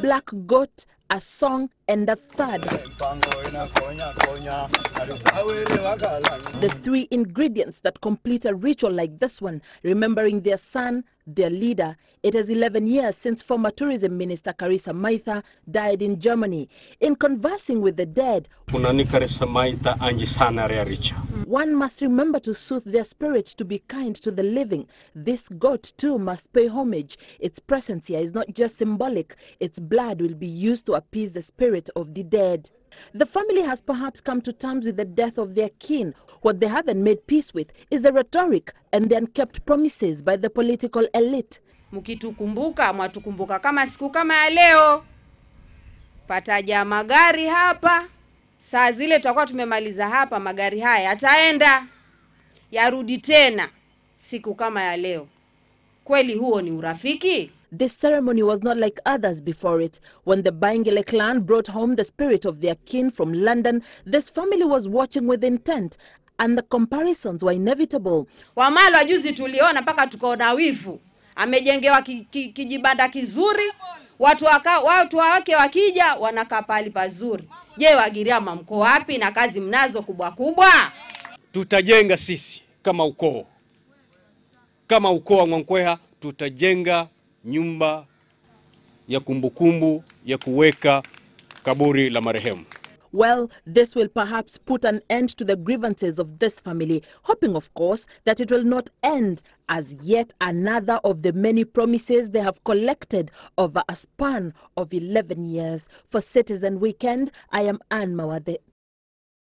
black goat, a song, and a third. The three ingredients that complete a ritual like this one, remembering their son, their leader. It is 11 years since former tourism minister Karisa Maitha died in Germany. In conversing with the dead, one must remember to soothe their spirits, to be kind to the living. This goat too must pay homage. Its presence here is not just symbolic. Its blood will be used to appease the spirit of the dead. The family has perhaps come to terms with the death of their kin. What they haven't made peace with is the rhetoric and the unkept promises by the political elite. Mkitukumbuka, mwatukumbuka kama siku kama ya leo. Pataja magari hapa. Saa zile tutakuwa tumemaliza hapa, magari haya yataenda yarudi tena siku kama ya leo. Kweli huo ni urafiki? This ceremony was not like others before it. When the Baingele clan brought home the spirit of their kin from London, this family was watching with intent, and the comparisons were inevitable. Wamalo juzi tuliona mpaka tukaona wivu. Amejengewa kijibanda kizuri, watu wake wakija wanakaa pale pazuri. Je, Wagiriama mko wapi na kazi mnazo kubwa kubwa? Tutajenga sisi kama ukoo. Kama ukoo wa Ng'onkweha tutajenga nyumba ya kumbukumbu ya kuweka kaburi la marehemu. Well, this will perhaps put an end to the grievances of this family, hoping, of course, that it will not end as yet another of the many promises they have collected over a span of 11 years. For Citizen Weekend, I am Anne Mawade.